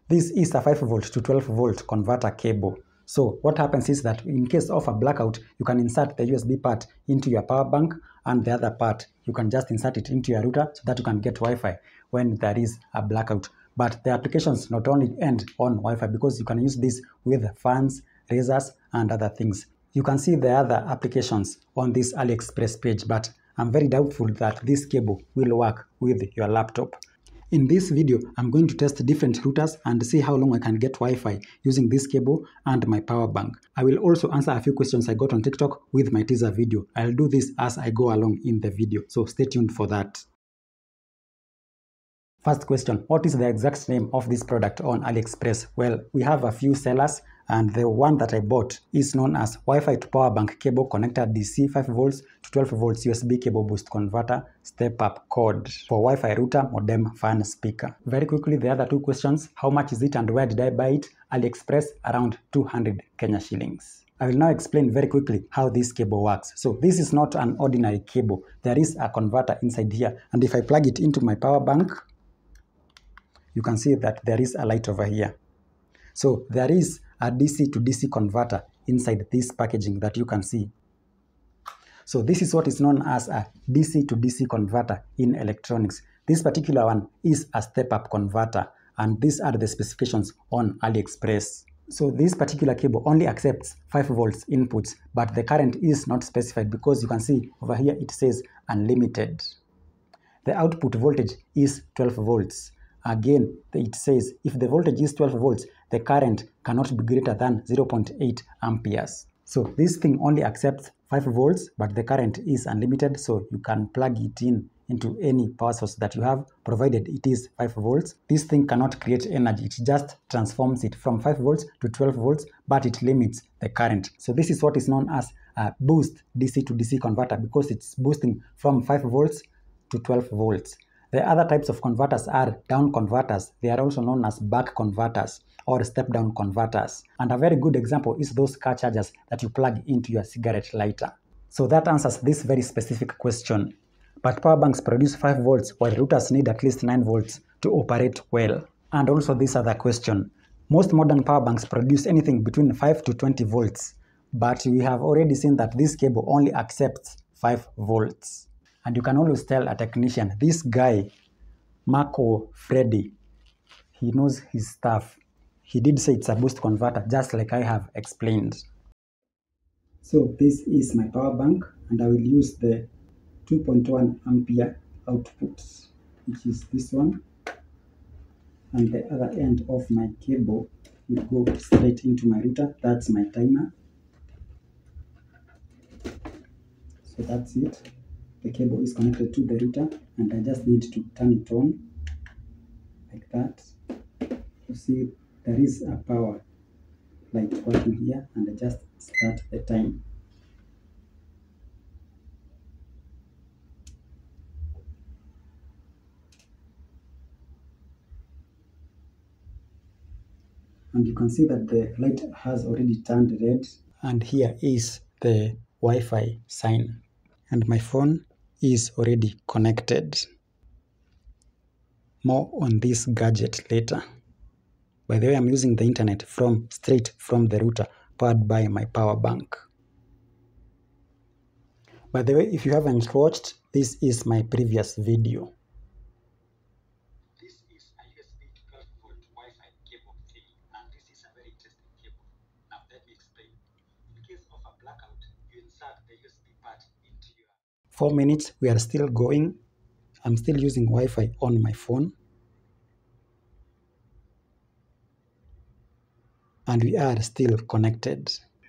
This is a 5 volt to 12 volt converter cable. So what happens is that in case of a blackout, you can insert the USB part into your power bank, and the other part, you can just insert it into your router so that you can get Wi-Fi when there is a blackout. But the applications not only end on Wi-Fi, because you can use this with fans, razors, and other things. You can see the other applications on this AliExpress page, but I'm very doubtful that this cable will work with your laptop. In this video, I'm going to test different routers and see how long I can get Wi-Fi using this cable and my power bank. I will also answer a few questions I got on TikTok with my teaser video. I'll do this as I go along in the video, so stay tuned for that. First question, what is the exact name of this product on AliExpress? Well, we have a few sellers, and the one that I bought is known as Wi-Fi to Power Bank Cable Connector DC 5 volts to 12 volts USB Cable Boost Converter Step Up Code for Wi-Fi Router Modem Fan Speaker. Very quickly, the other two questions, how much is it and where did I buy it? AliExpress, around 200 Kenya shillings. I will now explain very quickly how this cable works. So this is not an ordinary cable. There is a converter inside here, and if I plug it into my power bank, you can see that there is a light over here. So there is a DC to DC converter inside this packaging that you can see. So this is what is known as a DC to DC converter in electronics. This particular one is a step-up converter, and these are the specifications on AliExpress. So this particular cable only accepts 5 volts inputs, but the current is not specified because you can see over here it says unlimited. The output voltage is 12 volts. Again, it says if the voltage is 12 volts, the current cannot be greater than 0.8 amperes. So this thing only accepts 5 volts, but the current is unlimited, so you can plug it into any power source that you have, provided it is 5 volts. This thing cannot create energy, it just transforms it from 5 volts to 12 volts, but it limits the current. So this is what is known as a boost DC to DC converter, because it's boosting from 5 volts to 12 volts. The other types of converters are down converters. They are also known as back converters or step-down converters. And a very good example is those car chargers that you plug into your cigarette lighter. So that answers this very specific question. But power banks produce 5 volts, while routers need at least 9 volts to operate well. And also this other question. Most modern power banks produce anything between 5 to 20 volts. But we have already seen that this cable only accepts 5 volts. And you can always tell a technician, this guy, Marco Freddy, he knows his stuff. He did say it's a boost converter, just like I have explained. So this is my power bank, and I will use the 2.1 ampere output, which is this one. And the other end of my cable will go straight into my router. That's my timer. So that's it. The cable is connected to the router, and I just need to turn it on like that. You see there is a power light working here, and I just start the time. And you can see that the light has already turned red, and here is the Wi-Fi sign, and my phone is already connected. More on this gadget later. By the way, I'm using the internet straight from the router, powered by my power bank. By the way, if you haven't watched, this is my previous video. This is a USB 12 volt Wi-Fi cable thing, and this is a very interesting cable. Now let me explain. In case of a blackout, you insert the USB part into your... 4 minutes, we are still going. I'm still using Wi-Fi on my phone. And we are still connected.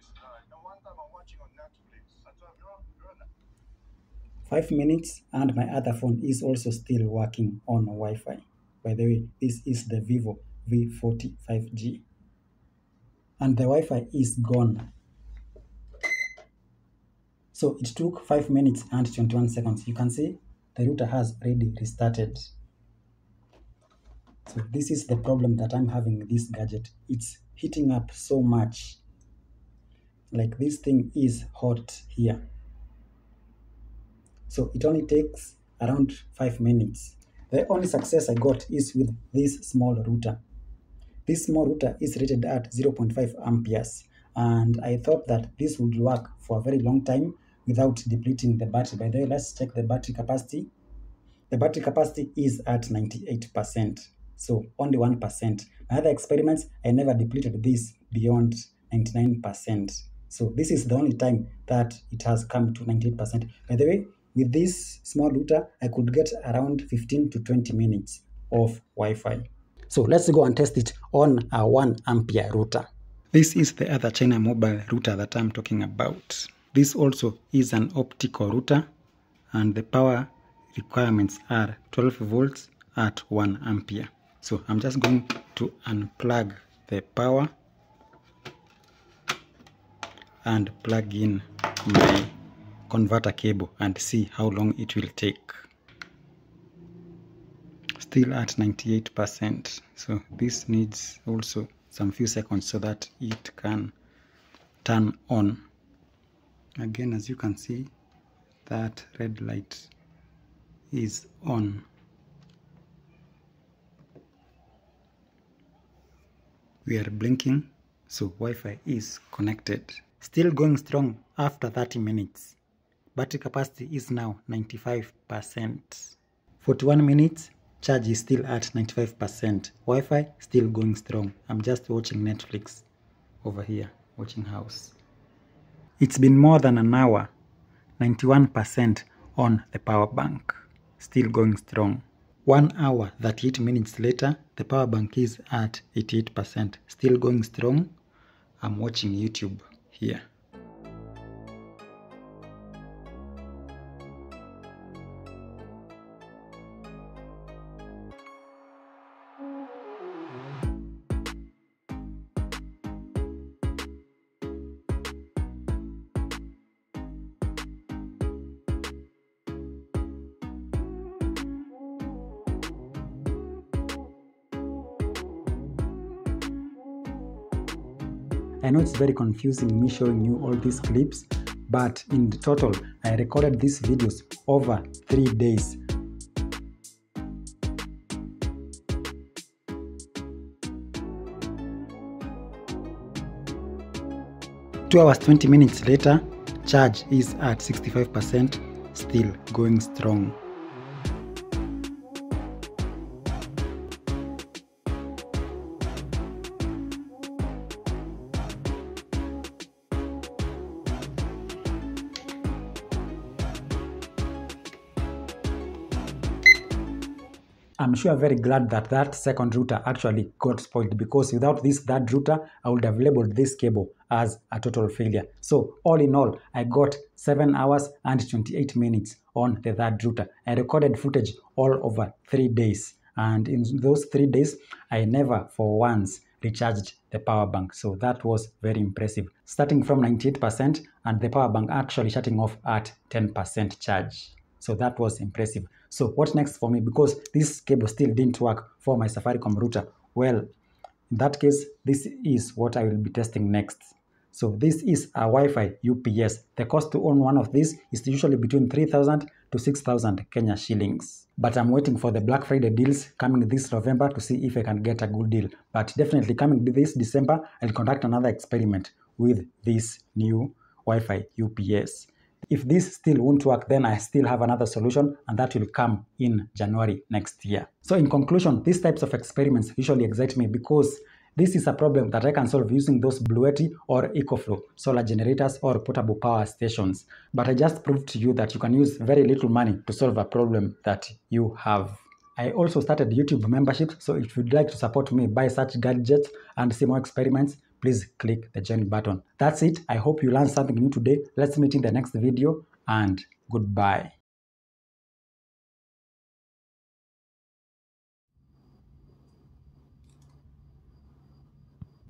5 minutes, and my other phone is also still working on Wi-Fi. By the way, this is the Vivo V40 5G. And the Wi-Fi is gone. So it took 5 minutes and 21 seconds. You can see the router has already restarted. So this is the problem that I'm having with this gadget. It's heating up so much. Like this thing is hot here. So it only takes around 5 minutes. The only success I got is with this small router. This small router is rated at 0.5 amperes, and I thought that this would work for a very long time without depleting the battery. By the way, let's check the battery capacity. The battery capacity is at 98%, so only 1%. My other experiments, I never depleted this beyond 99%. So this is the only time that it has come to 98%. By the way, with this small router, I could get around 15 to 20 minutes of Wi-Fi. So let's go and test it on a 1 ampere router. This is the other China mobile router that I'm talking about. This also is an optical router, and the power requirements are 12 volts at 1 ampere. So I'm just going to unplug the power and plug in my converter cable and see how long it will take. Still at 98%, so this needs also some few seconds so that it can turn on. Again, as you can see, that red light is on. We are blinking, so Wi-Fi is connected. Still going strong after 30 minutes. Battery capacity is now 95%. 41 minutes, charge is still at 95%. Wi-Fi still going strong. I'm just watching Netflix over here, watching House. It's been more than an hour, 91% on the power bank. Still going strong. 1 hour, 38 minutes later, the power bank is at 88%. Still going strong. I'm watching YouTube here. I know it's very confusing me showing you all these clips, but in total, I recorded these videos over 3 days. Two hours 20 minutes later, charge is at 65%, still going strong. I'm sure very glad that that second router actually got spoiled, because without this third router, I would have labeled this cable as a total failure. So all in all, I got 7 hours and 28 minutes on the third router. I recorded footage all over 3 days. And in those 3 days, I never for once recharged the power bank. So that was very impressive. Starting from 98% and the power bank actually shutting off at 10% charge. So that was impressive. So what next for me? Because this cable still didn't work for my Safaricom router. Well, in that case, this is what I will be testing next. So this is a Wi-Fi UPS. The cost to own one of these is usually between 3,000 to 6,000 Kenya shillings. But I'm waiting for the Black Friday deals coming this November to see if I can get a good deal. But definitely coming this December, I'll conduct another experiment with this new Wi-Fi UPS. If this still won't work, then I still have another solution, and that will come in January next year. So in conclusion, these types of experiments usually excite me because this is a problem that I can solve using those Bluetti or EcoFlow solar generators or portable power stations. But I just proved to you that you can use very little money to solve a problem that you have. I also started YouTube memberships, so if you'd like to support me buy such gadgets and see more experiments, please click the join button. That's it. I hope you learned something new today. Let's meet in the next video, and goodbye.